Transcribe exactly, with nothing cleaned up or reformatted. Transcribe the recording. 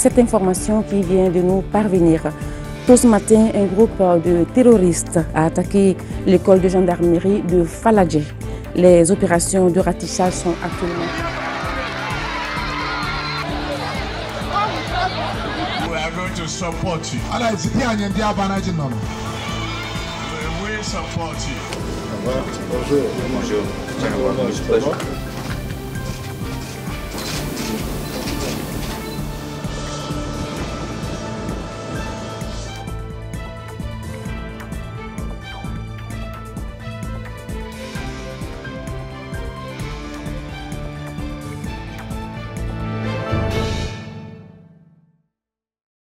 cette information qui vient de nous parvenir. Tôt ce matin, un groupe de terroristes a attaqué l'école de gendarmerie de Faladje. Les opérations de ratissage sont actuellement... We are going to support you. We will support you. Bonjour. Bonjour.